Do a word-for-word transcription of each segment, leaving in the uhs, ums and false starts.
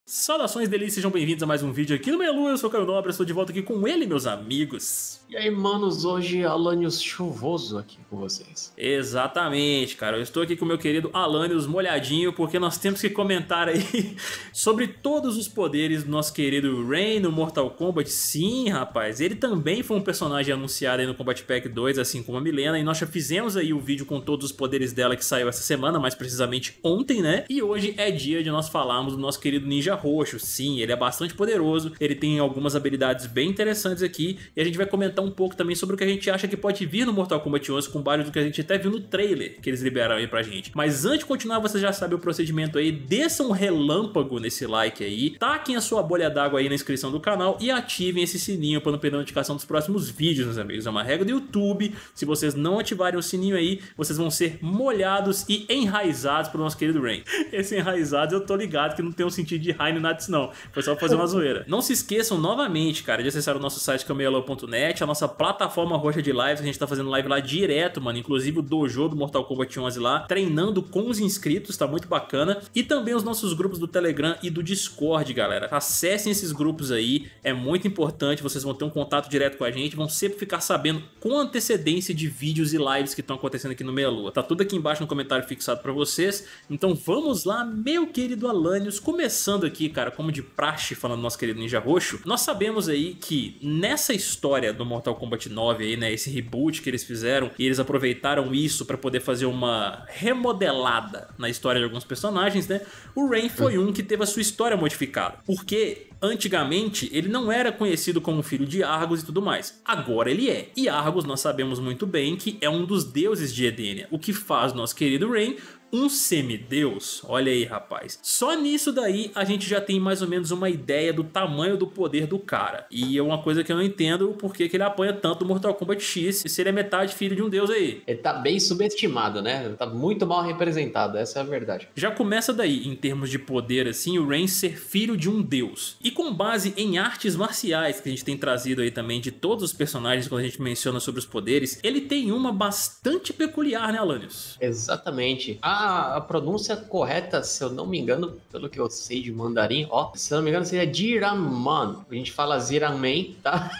Saudações delícias, sejam bem-vindos a mais um vídeo aqui no Melu. Eu sou o Caio Nobre, estou de volta aqui com ele, meus amigos. E aí, manos, hoje Alanios chuvoso aqui com vocês. Exatamente, cara, eu estou aqui com o meu querido Alanios molhadinho, porque nós temos que comentar aí sobre todos os poderes do nosso querido Rain no Mortal Kombat. Sim, rapaz, ele também foi um personagem anunciado aí no Combat Pack dois, assim como a Mileena, e nós já fizemos aí o vídeo com todos os poderes dela que saiu essa semana, mais precisamente ontem, né? E hoje é dia de nós falarmos do nosso querido Ninja Roxo. Sim, ele é bastante poderoso, ele tem algumas habilidades bem interessantes aqui, e a gente vai comentar um pouco também sobre o que a gente acha que pode vir no Mortal Kombat onze, com base do que a gente até viu no trailer que eles liberaram aí pra gente. Mas antes de continuar, você já sabe o procedimento aí, desça um relâmpago nesse like aí, taquem a sua bolha d'água aí na inscrição do canal e ativem esse sininho para não perder a notificação dos próximos vídeos, meus amigos. É uma regra do YouTube, se vocês não ativarem o sininho aí, vocês vão ser molhados e enraizados pelo nosso querido Rain. Esse enraizados eu tô ligado que não tem um sentido de raio nada disso não, foi só pra fazer uma zoeira. Não se esqueçam novamente, cara, de acessar o nosso site que é o meialô ponto net, a nossa plataforma roxa de lives. A gente tá fazendo live lá direto, mano, inclusive o dojo do Mortal Kombat onze lá, treinando com os inscritos, tá muito bacana. E também os nossos grupos do Telegram e do Discord, galera. Acessem esses grupos aí, é muito importante, vocês vão ter um contato direto com a gente, vão sempre ficar sabendo com antecedência de vídeos e lives que estão acontecendo aqui no Meia Lua. Tá tudo aqui embaixo no comentário fixado pra vocês. Então vamos lá, meu querido Alanios, começando aqui, cara, como de praxe, falando do nosso querido Ninja Roxo. Nós sabemos aí que nessa história do Mortal Kombat nove aí, né, esse reboot que eles fizeram, e eles aproveitaram isso pra poder fazer uma remodelada na história de alguns personagens, né, o Rain foi um que teve a sua história modificada, porque antigamente ele não era conhecido como filho de Argus e tudo mais, agora ele é, e Argus nós sabemos muito bem que é um dos deuses de Edenia, o que faz nosso querido Rain um semideus. Olha aí, rapaz. Só nisso daí a gente já tem mais ou menos uma ideia do tamanho do poder do cara. E é uma coisa que eu não entendo por que ele apanha tanto no Mortal Kombat X, se ele é metade filho de um deus aí. Ele tá bem subestimado, né? Tá muito mal representado, essa é a verdade. Já começa daí, em termos de poder assim, o Rain ser filho de um deus. E com base em artes marciais que a gente tem trazido aí também de todos os personagens quando a gente menciona sobre os poderes, ele tem uma bastante peculiar, né, Alanios? Exatamente. A A, a pronúncia correta, se eu não me engano, pelo que eu sei de mandarim, ó, se eu não me engano seria Jiraman. A gente fala Ziraman, tá?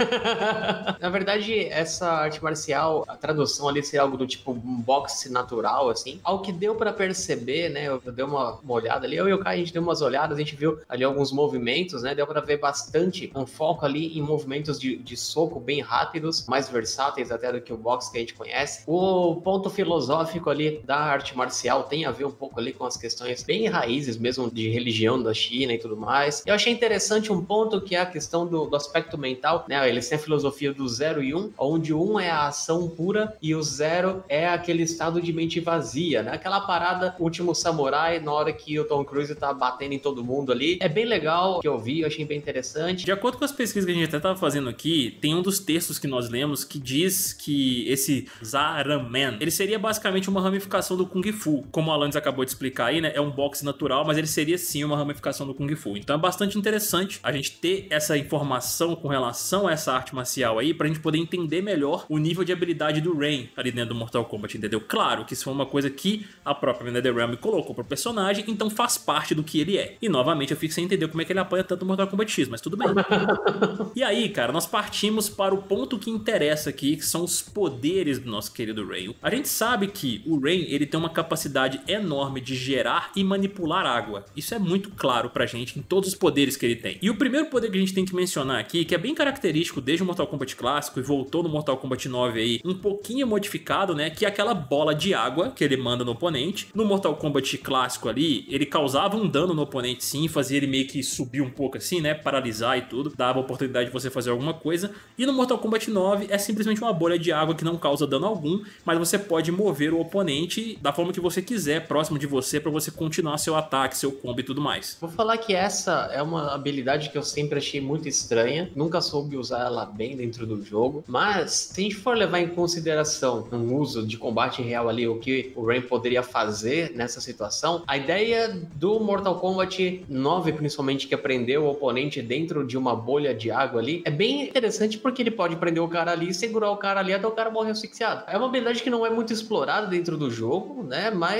Na verdade, essa arte marcial, a tradução ali seria algo do tipo um boxe natural, assim. Ao que deu pra perceber, né, eu dei uma, uma olhada ali, eu e o Kai, a gente deu umas olhadas, a gente viu ali alguns movimentos, né, deu pra ver bastante um foco ali em movimentos de, de soco bem rápidos, mais versáteis até do que o boxe que a gente conhece. O ponto filosófico ali da arte marcial tem a ver um pouco ali com as questões bem raízes mesmo de religião da China e tudo mais. Eu achei interessante um ponto que é a questão do, do aspecto mental, né? Eles têm a filosofia do zero e um, onde um é a ação pura e o zero é aquele estado de mente vazia, né? Aquela parada Último Samurai, na hora que o Tom Cruise tá batendo em todo mundo ali. É bem legal que eu vi, eu achei bem interessante. De acordo com as pesquisas que a gente até tava fazendo aqui, tem um dos textos que nós lemos que diz que esse Zaraman, ele seria basicamente uma ramificação do Kung Fu. Como o Alanios acabou de explicar aí, né, é um boxe natural, mas ele seria sim uma ramificação do Kung Fu. Então é bastante interessante a gente ter essa informação com relação a essa arte marcial aí, pra gente poder entender melhor o nível de habilidade do Rain ali dentro do Mortal Kombat, entendeu? Claro que isso foi uma coisa que a própria NetherRealm colocou pro personagem, então faz parte do que ele é. E novamente eu fico sem entender como é que ele apanha tanto no Mortal Kombat X, mas tudo bem. E aí, cara, nós partimos para o ponto que interessa aqui, que são os poderes do nosso querido Rain. A gente sabe que o Rain, ele tem uma capacidade enorme de gerar e manipular água. Isso é muito claro pra gente em todos os poderes que ele tem. E o primeiro poder que a gente tem que mencionar aqui, que é bem característico desde o Mortal Kombat clássico e voltou no Mortal Kombat nove aí, um pouquinho modificado, né, que é aquela bola de água que ele manda no oponente. No Mortal Kombat clássico ali, ele causava um dano no oponente sim, fazia ele meio que subir um pouco assim, né, paralisar e tudo, dava a oportunidade de você fazer alguma coisa. E no Mortal Kombat nove é simplesmente uma bolha de água que não causa dano algum, mas você pode mover o oponente da forma que você quiser, próximo de você, pra você continuar seu ataque, seu combo e tudo mais. Vou falar que essa é uma habilidade que eu sempre achei muito estranha, nunca soube usar ela bem dentro do jogo, mas se a gente for levar em consideração um uso de combate real ali, o que o Rain poderia fazer nessa situação, a ideia do Mortal Kombat nove, principalmente, que prendeu o oponente dentro de uma bolha de água ali, é bem interessante porque ele pode prender o cara ali, segurar o cara ali até o cara morrer asfixiado. É uma habilidade que não é muito explorada dentro do jogo, né, mas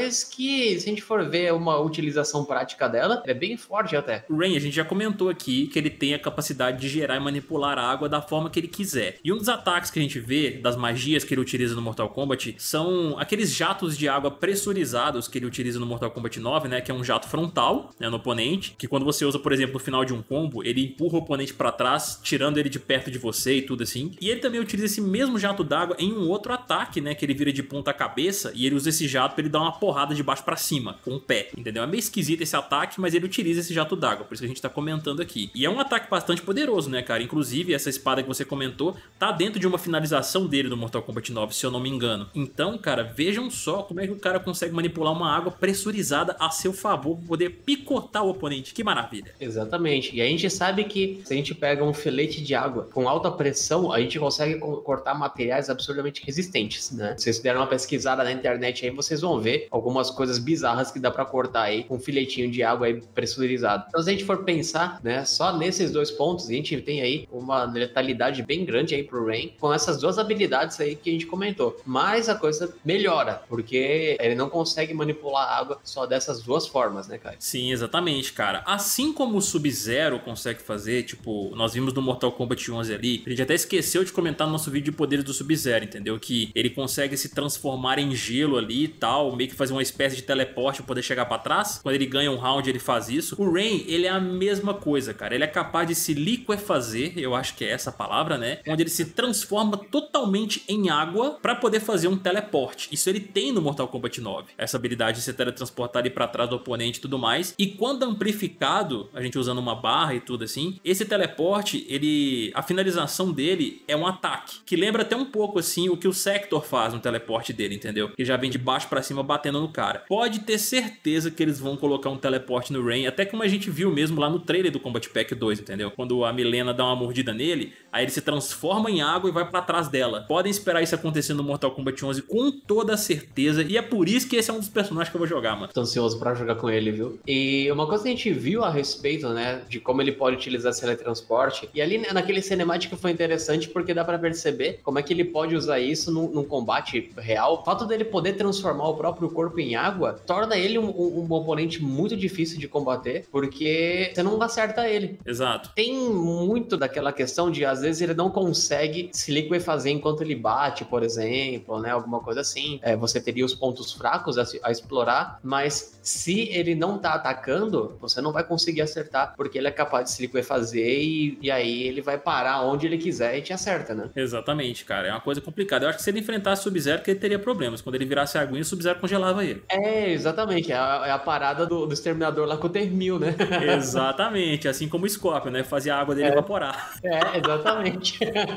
mas que, se a gente for ver uma utilização prática dela, é bem forte até. O Rain, a gente já comentou aqui que ele tem a capacidade de gerar e manipular a água da forma que ele quiser. E um dos ataques que a gente vê, das magias que ele utiliza no Mortal Kombat, são aqueles jatos de água pressurizados que ele utiliza no Mortal Kombat nove, né? Que é um jato frontal, né, no oponente, que quando você usa, por exemplo, no final de um combo, ele empurra o oponente pra trás, tirando ele de perto de você e tudo assim. E ele também utiliza esse mesmo jato d'água em um outro ataque, né? Que ele vira de ponta cabeça e ele usa esse jato pra ele dar uma porrada de baixo pra cima, com o pé, entendeu? É meio esquisito esse ataque, mas ele utiliza esse jato d'água, por isso que a gente tá comentando aqui. E é um ataque bastante poderoso, né, cara? Inclusive, essa espada que você comentou tá dentro de uma finalização dele no Mortal Kombat nove, se eu não me engano. Então, cara, vejam só como é que o cara consegue manipular uma água pressurizada a seu favor pra poder picotar o oponente. Que maravilha. Exatamente. E a gente sabe que se a gente pega um filete de água com alta pressão, a gente consegue cortar materiais absurdamente resistentes, né? Se vocês deram uma pesquisada na internet aí, vocês vão ver algumas coisas bizarras que dá pra cortar aí com um filetinho de água aí pressurizado. Então, se a gente for pensar, né, só nesses dois pontos, a gente tem aí uma letalidade bem grande aí pro Rain, com essas duas habilidades aí que a gente comentou. Mas a coisa melhora, porque ele não consegue manipular a água só dessas duas formas, né, cara? Sim, exatamente, cara. Assim como o Sub-Zero consegue fazer, tipo, nós vimos no Mortal Kombat onze ali, a gente até esqueceu de comentar no nosso vídeo de poderes do Sub-Zero, entendeu? Que ele consegue se transformar em gelo ali e tal, meio que fazer uma espécie de teleporte pra poder chegar pra trás. Quando ele ganha um round, ele faz isso. O Rain, ele é a mesma coisa, cara. Ele é capaz de se liquefazer, eu acho que é essa a palavra, né? Onde ele se transforma totalmente em água pra poder fazer um teleporte. Isso ele tem no Mortal Kombat nove. Essa habilidade de se teletransportar ali pra trás do oponente e tudo mais. E quando amplificado, a gente usando uma barra e tudo assim, esse teleporte, ele... a finalização dele é um ataque. Que lembra até um pouco, assim, o que o Sector faz no teleporte dele, entendeu? Que já vem de baixo pra cima batendo no cara. Pode ter certeza que eles vão colocar um teleporte no Rain, até como a gente viu mesmo lá no trailer do Combat Pack dois, entendeu? Quando a Milena dá uma mordida nele, aí ele se transforma em água e vai pra trás dela. Podem esperar isso acontecer no Mortal Kombat onze com toda certeza, e é por isso que esse é um dos personagens que eu vou jogar, mano. Tô ansioso pra jogar com ele, viu? E uma coisa que a gente viu a respeito, né, de como ele pode utilizar esse teletransporte, e ali naquele cinemático foi interessante porque dá pra perceber como é que ele pode usar isso num, num combate real. O fato dele poder transformar o próprio corpo em água torna ele um, um, um oponente muito difícil de combater, porque você não acerta ele. Exato. Tem muito daquela questão de, às vezes, ele não consegue se liquefazer enquanto ele bate, por exemplo, né? Alguma coisa assim. É, você teria os pontos fracos a, a explorar, mas se ele não tá atacando, você não vai conseguir acertar, porque ele é capaz de se liquefazer e, e aí ele vai parar onde ele quiser e te acerta, né? Exatamente, cara. É uma coisa complicada. Eu acho que se ele enfrentasse o Sub-Zero, que ele teria problemas. Quando ele virasse a aguinha, o Sub-Zero congelava ele. É, exatamente. É a, é a parada do, do Exterminador lá com o Termil, né? Exatamente. Assim como o Scorpion, né? Fazia a água dele é. evaporar. É, exatamente.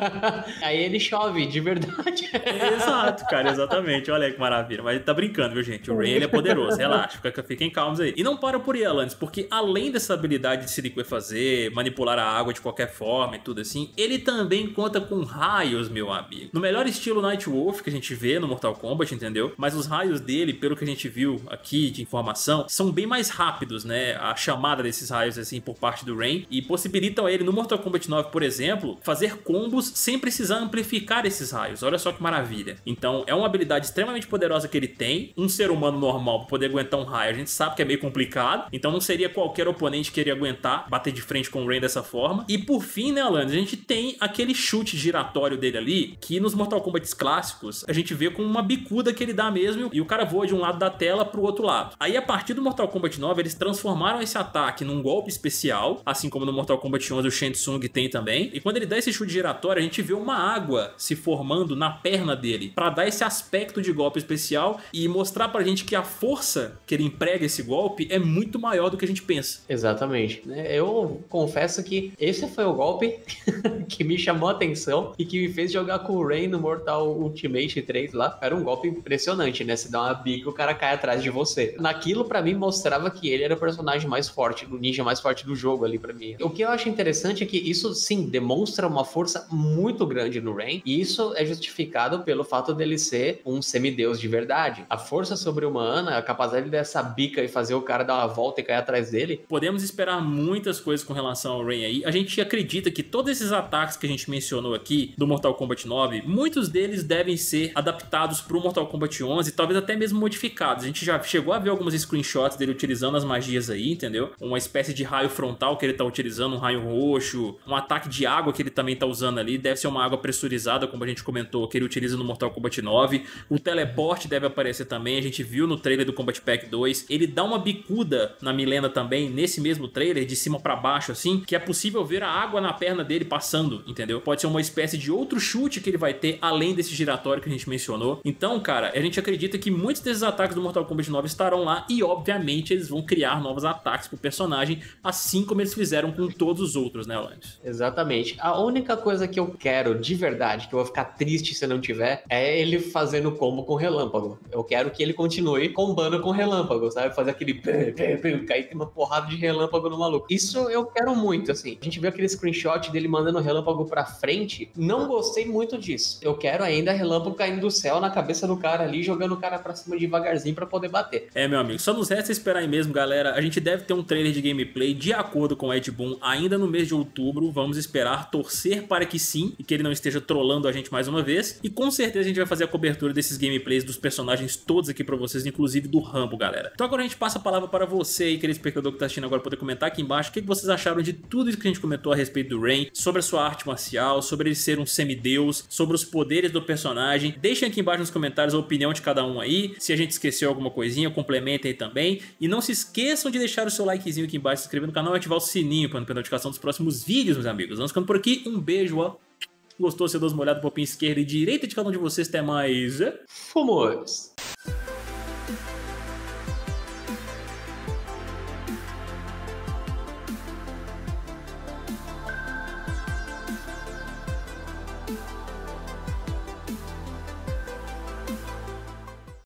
Aí ele chove, de verdade. Exato, cara. Exatamente. Olha aí que maravilha. Mas ele tá brincando, viu, gente? O Rain, ele é poderoso. Relaxa. Fiquem calmos aí. E não para por aí, Alanis, porque além dessa habilidade de se liquefazer, manipular a água de qualquer forma e tudo assim, ele também conta com raios, meu amigo. No melhor estilo Nightwolf que a gente vê no Mortal Kombat, entendeu? Mas os raios dele, pelo que a gente viu aqui de informação, são bem mais rápidos, né? A chamada desses raios, assim, por parte do Rain, e possibilitam a ele, no Mortal Kombat nove, por exemplo, fazer combos sem precisar amplificar esses raios. Olha só que maravilha. Então, é uma habilidade extremamente poderosa que ele tem. Um ser humano normal, pra poder aguentar um raio, a gente sabe que é meio complicado, então não seria qualquer oponente que iria aguentar bater de frente com o Rain dessa forma. E por fim, né, Alanis, a gente tem aquele chute giratório dele ali, que nos Mortal Kombat clássicos, a gente vê com uma bicuda que ele dá mesmo, e o cara voa de um lado da tela pro outro lado. Aí, a partir do Mortal Kombat nove, eles transformaram esse ataque num golpe especial, assim como no Mortal Kombat onze o Shang Tsung tem também, e quando ele dá esse chute giratório, a gente vê uma água se formando na perna dele, pra dar esse aspecto de golpe especial e mostrar pra gente que a força que ele emprega esse golpe é muito maior do que a gente pensa. Exatamente. Eu confesso que esse foi o golpe que me chamou a atenção e que me fez jogar com o Rain no Mortal Ultimate três lá. Era um golpe impressionante, né? Você dá uma bica e o cara cai atrás de você. Naquilo, pra mim, mostrava que ele era o personagem mais forte, o ninja mais forte do jogo ali pra mim. O que eu acho interessante é que isso, sim, demonstra uma força muito grande no Rain, e isso é justificado pelo fato dele ser um semideus de verdade. A força sobre-humana, a capacidade dessa bica e fazer o cara dar uma volta e cair atrás dele. Podemos esperar muitas coisas com relação ao Rain aí. A gente acredita que todos esses ataques que a gente mencionou aqui do Mortal Kombat nove, muitos deles devem ser adaptados pro Mortal Kombat onze, talvez até mesmo modificados. A gente já chegou a ver algumas screenshots dele utilizando as magias aí, entendeu? Uma espécie de raio frontal que ele tá utilizando, um raio roxo, um ataque de água que ele também tá usando ali, deve ser uma água pressurizada, como a gente comentou, que ele utiliza no Mortal Kombat nove. O teleporte deve aparecer também, a gente viu no trailer do Combat Pack dois. Ele dá uma bicuda na Mileena também, nesse mesmo trailer, de cima pra baixo assim, que é possível ver a água na perna dele passando, entendeu? Pode ser uma espécie de outro chute que ele vai ter, além desse giratório que a gente mencionou. Então, cara, a gente acredita que muitos desses ataques do Mortal Kombat nove estarão lá e, obviamente, eles vão criar novos ataques pro personagem, assim como eles fizeram com todos os outros, né, Alanis? Exatamente. A única coisa que eu quero, de verdade, que eu vou ficar triste se não tiver, é ele fazendo combo com relâmpago. Eu quero que ele continue combando com relâmpago, sabe? Fazer aquele... cair uma porrada de relâmpago no maluco. Isso eu quero muito, assim. A gente viu aquele screenshot dele mandando relâmpago pra frente. Não gostei muito disso. Eu quero ainda relâmpago caindo do céu na cabeça do cara ali, jogando o cara pra cima devagarzinho pra poder bater. É, meu amigo. Só nos resta esperar aí mesmo, galera. A gente deve ter um trailer de gameplay de acordo com o Ed Boon ainda no mês de outubro. Vamos esperar, torcer para que sim, e que ele não esteja trollando a gente mais uma vez. E com certeza a gente vai fazer a cobertura desses gameplays dos personagens todos aqui pra vocês, inclusive do Rambo, galera. Então agora a gente passa a palavra para você aí, querido espectador que tá assistindo agora, poder comentar aqui embaixo o que vocês acharam de tudo isso que a gente comentou a respeito do Rain, sobre a sua arte marcial, sobre ele ser um semideus, sobre os poderes do personagem. Deixem aqui embaixo nos comentários a opinião de cada um aí. Se a gente esqueceu alguma coisinha, complementem aí também. E não se esqueçam de deixar o seu likezinho aqui embaixo, se inscrever no canal e ativar o sininho para não perder a notificação dos próximos vídeos, meus amigos. Vamos ficando por aqui. Um beijo, ó. Gostou? Você dá uma olhada pro pinho esquerda e direita de cada um de vocês. Até mais. Fomos!